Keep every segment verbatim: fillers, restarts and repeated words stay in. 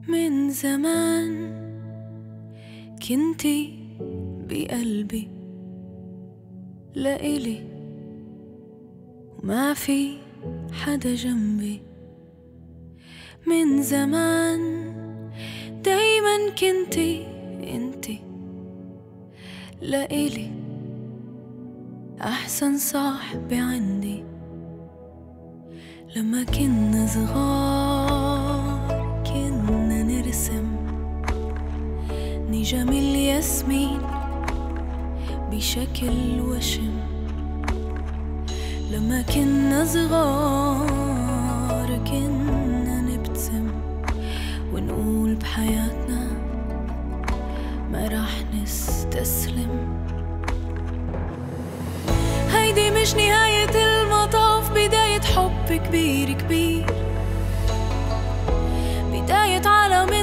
من زمان كنتي بقلبي لإلي وما في حدا جنبي. من زمان دايما كنتي انتي لإلي أحسن صاحبي عندي. لما كنا صغار كنا نرسم نجم الياسمين بشكل وشم. لما كنا صغار كنا نبتسم ونقول بحياتنا ما راح نستسلم. هيدي مش نهاية المطاف، بداية حب كبير كبير، بداية عالم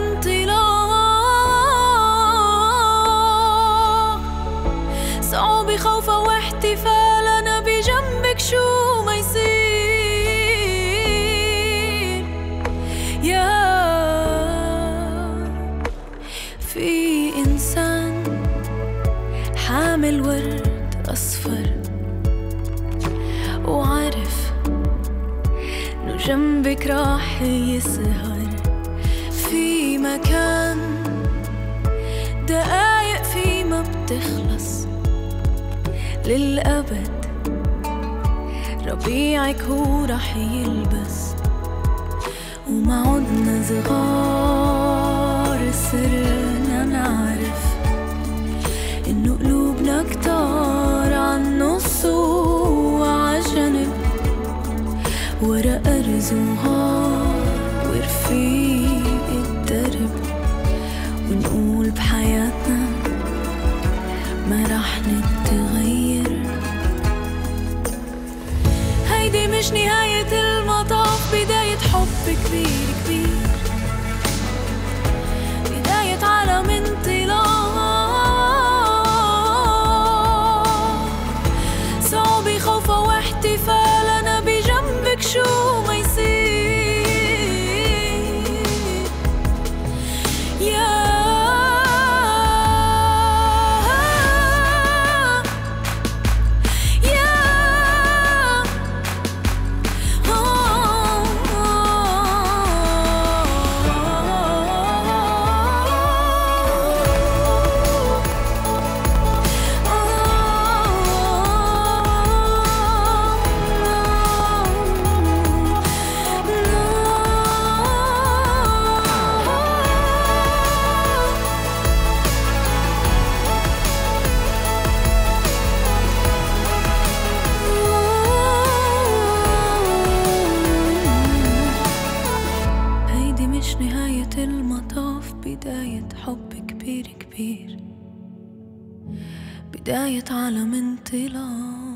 انطلاق. صعوبة خوفة واحتفال، أنا بجنبك شو ما يصير. يا في إنسان حامل ورد أصفر وعارف إنه جنبك راح يسهر في مكان دقايق في ما بتخلص للأبد. ربيعك هو راح يلبس وما عدنا صغار، صرنا نعرف إنه قلوبنا كتار عالنص وعجنب ورا أرز وهار ورفيق الدرب. ونقول بحياتنا ما راح نتغير. هيدي مش نهاية المطاف، بداية حب كبير كبير، بداية عالم انطلاق. صعوبة خوفة واحتفال، أنا بجنبك شو ما يصير. يا نهاية المطاف، بداية حب كبير كبير، بداية عالم انطلاق.